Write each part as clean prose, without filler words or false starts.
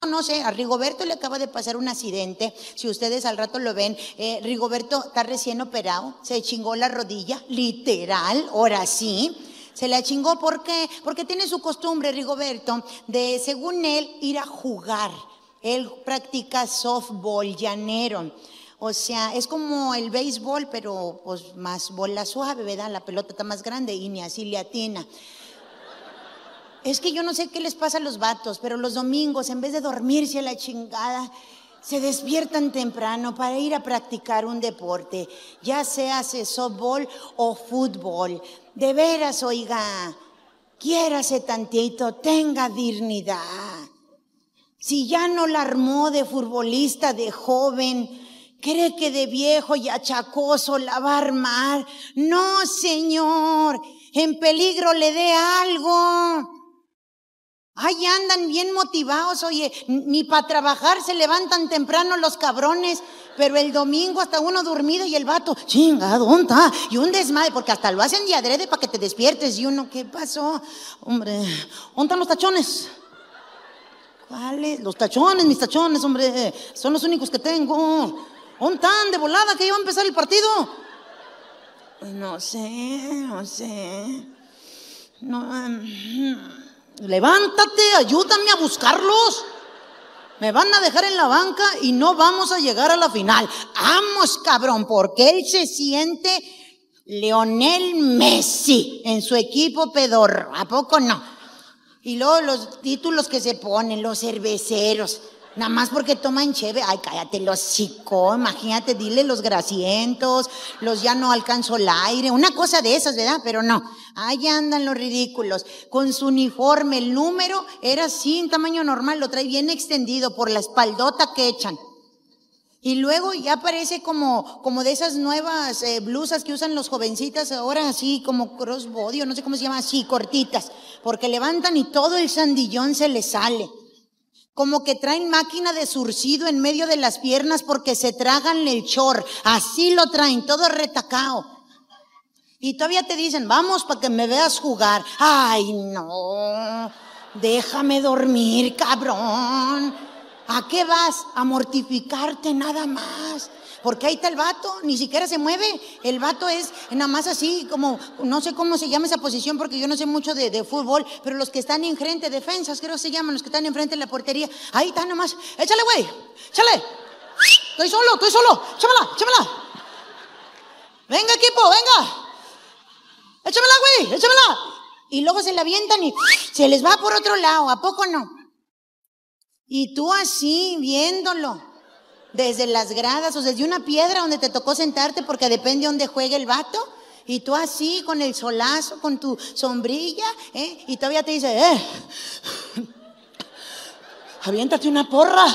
No sé, a Rigoberto le acaba de pasar un accidente. Si ustedes al rato lo ven, Rigoberto está recién operado, se chingó la rodilla, literal, ahora sí. Se la chingó porque tiene su costumbre, Rigoberto, de, según él, ir a jugar. Él practica softball llanero. O sea, es como el béisbol, pero pues más bola suave, ¿verdad? La pelota está más grande y ni así le atina. Es que yo no sé qué les pasa a los vatos, pero los domingos, en vez de dormirse a la chingada, se despiertan temprano para ir a practicar un deporte, ya sea softball o fútbol. De veras, oiga, quiérase tantito, tenga dignidad. Si ya no la armó de futbolista de joven, ¿cree que de viejo y achacoso la va a armar? No, señor, en peligro le dé algo. Ay, andan bien motivados, oye, ni para trabajar se levantan temprano los cabrones, pero el domingo hasta uno dormido y el vato, chinga, ¿dónde está? Y un desmadre, porque hasta lo hacen de adrede para que te despiertes, y uno, ¿qué pasó? Hombre, ¿dónde están los tachones? ¿Cuáles? Los tachones, mis tachones, hombre, son los únicos que tengo. ¿Dónde están? De volada, que iba a empezar el partido. No sé. Levántate, ayúdame a buscarlos. Me van a dejar en la banca y no vamos a llegar a la final. Vamos, cabrón, porque él se siente Lionel Messi en su equipo pedorro. ¿A poco no? Y luego los títulos que se ponen, los cerveceros, nada más porque toman cheve. Ay, cállate, los hocico, imagínate, dile los grasientos, los ya no alcanzo el aire, una cosa de esas, ¿verdad? Pero no, ahí andan los ridículos, con su uniforme, el número era así, en tamaño normal, lo trae bien extendido por la espaldota que echan. Y luego ya parece como de esas nuevas blusas que usan los jovencitas ahora, así como crossbody, o no sé cómo se llama, así, cortitas, porque levantan y todo el sandillón se les sale. Como que traen máquina de surcido en medio de las piernas porque se tragan el chor, así lo traen, todo retacao. Y todavía te dicen, vamos para que me veas jugar. Ay, no, déjame dormir, cabrón. ¿A qué vas? A mortificarte nada más. Porque ahí está el vato, ni siquiera se mueve. El vato es nada más así como, no sé cómo se llama esa posición porque yo no sé mucho de fútbol, pero los que están enfrente, defensas creo que se llaman, los que están enfrente de la portería, ahí está nada más. Échale, güey, échale. Estoy solo, échamela. Venga, equipo, venga. Échamela, güey, échamela. Y luego se la avientan y se les va por otro lado, ¿a poco no? Y tú así, viéndolo, desde las gradas o desde una piedra donde te tocó sentarte porque depende de dónde juegue el vato, y tú así con el solazo, con tu sombrilla, y todavía te dice, aviéntate una porra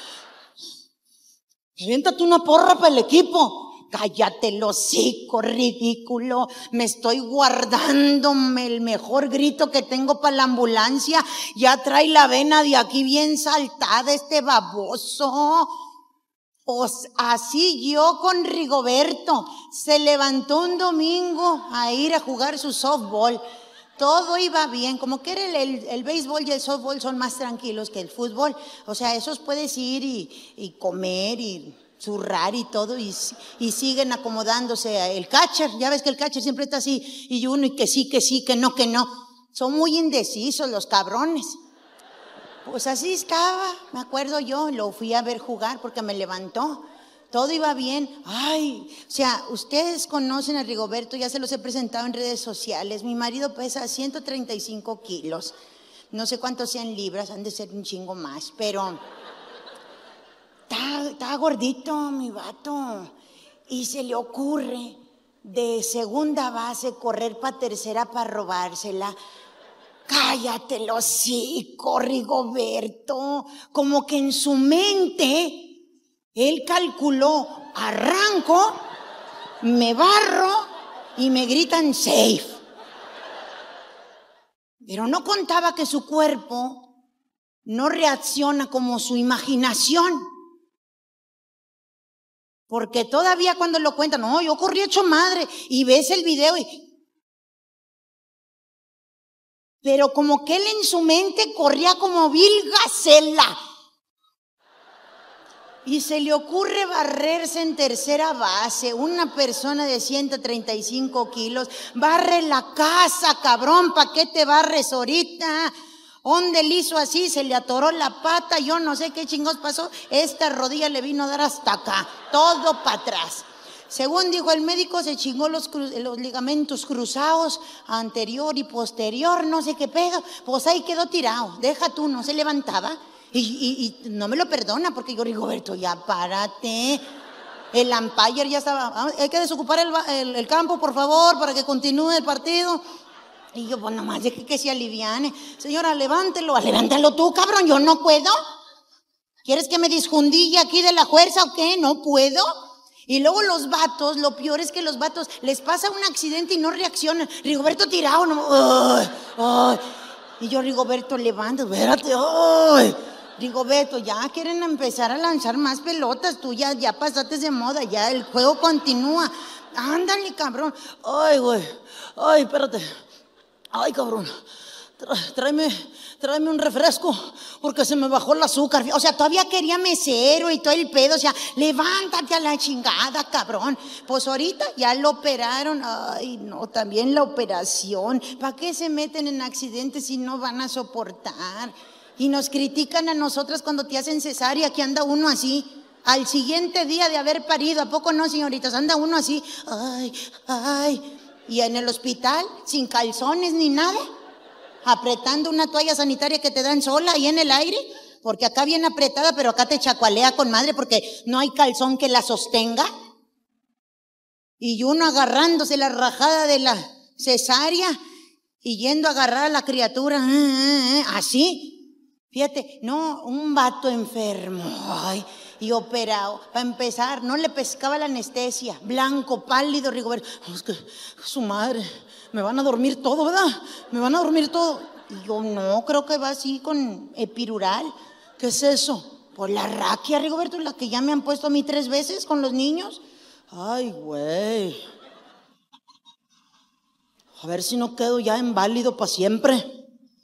para el equipo. Cállate el hocico, ridículo. Me estoy guardando el mejor grito que tengo para la ambulancia. Ya trae la vena de aquí bien saltada este baboso. Pues así yo con Rigoberto. Se levantó un domingo a ir a jugar su softball. Todo iba bien, como que era el béisbol y el softball son más tranquilos que el fútbol. O sea, esos puedes ir y comer y zurrar y todo, y siguen acomodándose. El catcher, ya ves que el catcher siempre está así, y uno, y que sí, que no. Son muy indecisos los cabrones. Pues así estaba, me acuerdo yo, lo fui a ver jugar porque me levantó. Todo iba bien. Ay, o sea, ustedes conocen a Rigoberto, ya se los he presentado en redes sociales. Mi marido pesa 135 kilos. No sé cuántos sean libras, han de ser un chingo más, pero está gordito mi vato. Y se le ocurre de segunda base correr para tercera para robársela. Cállate el hocico, Rigoberto. Como que en su mente él calculó, arranco, me barro y me gritan safe. Pero no contaba que su cuerpo no reacciona como su imaginación. Porque todavía cuando lo cuentan, no, yo corrí hecho madre, y ves el video pero como que él en su mente corría como vil gacela. Y se le ocurre barrerse en tercera base. Una persona de 135 kilos. Barre la casa, cabrón. ¿Pa' qué te barres ahorita? ¿Dónde le hizo así? Se le atoró la pata. Yo no sé qué chingos pasó. Esta rodilla le vino a dar hasta acá. Todo para atrás. Según dijo el médico, se chingó los ligamentos cruzados, anterior y posterior. No sé qué pega. Pues ahí quedó tirado. Deja tú, no se levantaba. Y no me lo perdona porque yo, Rigoberto, ya párate. El umpire ya estaba. Hay que desocupar el campo, por favor, para que continúe el partido. Y yo, pues nomás deje que se aliviane. Señora, levántalo tú, cabrón, yo no puedo. ¿Quieres que me disjundille aquí de la fuerza o qué? No puedo. Y luego los vatos, lo peor es que los vatos les pasa un accidente y no reaccionan. Rigoberto tirado, no. Ay. Y yo, Rigoberto, levántate, espérate. Ay. Rigoberto, ya quieren empezar a lanzar más pelotas, tú ya pasaste de moda, ya el juego continúa. Ándale, cabrón. Ay, güey. Ay, espérate. Ay, cabrón. Tráeme un refresco porque se me bajó el azúcar. O sea, todavía quería mesero y todo el pedo. O sea, levántate a la chingada, cabrón. Pues ahorita ya lo operaron. Ay, no, también la operación. ¿Para qué se meten en accidentes si no van a soportar? Y nos critican a nosotras cuando te hacen cesárea, que anda uno así. Al siguiente día de haber parido, ¿a poco no, señoritas? Anda uno así. Ay, ay. Y en el hospital, sin calzones ni nada. Apretando una toalla sanitaria que te dan sola ahí en el aire, porque acá viene apretada, pero acá te chacualea con madre porque no hay calzón que la sostenga. Y uno agarrándose la rajada de la cesárea y yendo a agarrar a la criatura, así. Fíjate, no, un vato enfermo, ay, y operado. Para empezar, no le pescaba la anestesia, blanco, pálido, Rigoberto. Es que su madre, me van a dormir todo, ¿verdad? Me van a dormir todo. Y yo, no, creo que va así con epidural. ¿Qué es eso? Pues la raquia, Rigoberto, la que ya me han puesto a mí 3 veces con los niños. Ay, güey. A ver si no quedo ya inválido para siempre.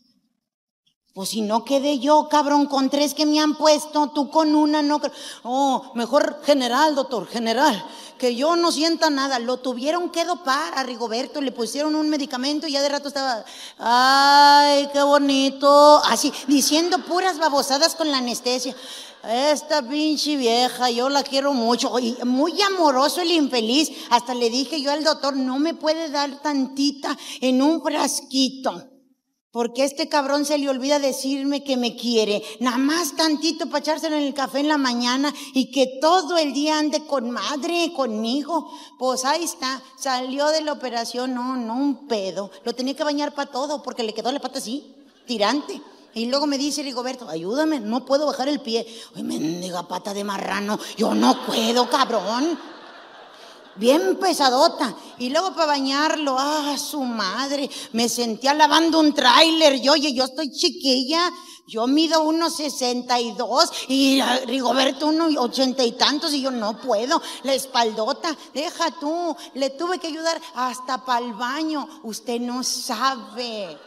Pues si no quedé yo, cabrón, con 3 que me han puesto, tú con una, no. Oh, mejor general, doctor, general, que yo no sienta nada. Lo tuvieron que dopar a Rigoberto, le pusieron un medicamento y ya de rato estaba, ay, qué bonito, así, diciendo puras babosadas con la anestesia. Esta pinche vieja, yo la quiero mucho. Y muy amoroso el infeliz. Hasta le dije yo al doctor, no me puede dar tantita en un frasquito. Porque este cabrón se le olvida decirme que me quiere, nada más tantito para echárselo en el café en la mañana y que todo el día ande con madre, conmigo. Pues ahí está, salió de la operación, no un pedo. Lo tenía que bañar para todo porque le quedó la pata así, tirante. Y luego me dice Rigoberto, ayúdame, no puedo bajar el pie. Ay, mendiga pata de marrano, yo no puedo, cabrón. Bien pesadota. Y luego para bañarlo, su madre, me sentía lavando un tráiler. Yo estoy chiquilla, yo mido 1.62 y Rigoberto 1.80 y tantos y yo no puedo. La espaldota, deja tú, le tuve que ayudar hasta para el baño. Usted no sabe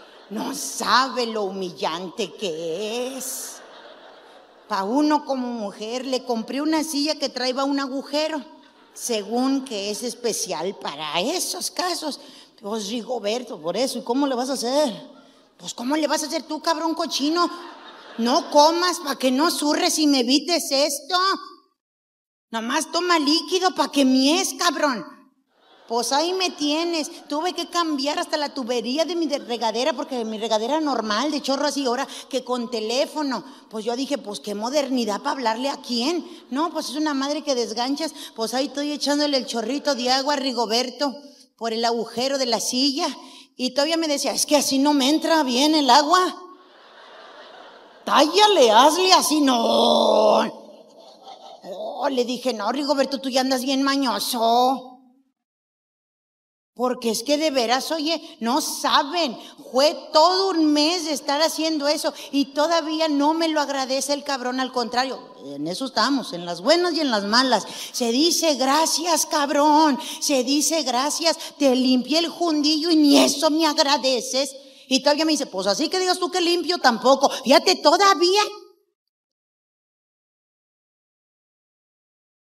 lo humillante que es. Para uno como mujer, le compré una silla que traía un agujero. Según que es especial para esos casos. Pues Rigoberto, por eso, ¿y cómo le vas a hacer? Pues ¿cómo le vas a hacer tú, cabrón cochino? No comas para que no zurres y me evites esto. Nomás toma líquido para que mies, cabrón. Pues ahí me tienes. Tuve que cambiar hasta la tubería de mi regadera, porque mi regadera normal, de chorro así, ahora que con teléfono. Pues yo dije, pues qué modernidad para hablarle a quién. No, pues es una madre que desganchas. Pues ahí estoy echándole el chorrito de agua a Rigoberto por el agujero de la silla. Y todavía me decía, es que así no me entra bien el agua. Tállale, hazle así, no. Oh, le dije, no, Rigoberto, tú ya andas bien mañoso. Porque es que de veras, oye, no saben, fue todo un mes de estar haciendo eso y todavía no me lo agradece el cabrón, al contrario, en eso estamos, en las buenas y en las malas. Se dice gracias, cabrón, se dice gracias, te limpié el jundillo y ni eso me agradeces. Y todavía me dice, pues así que digas tú que limpio tampoco. Fíjate, todavía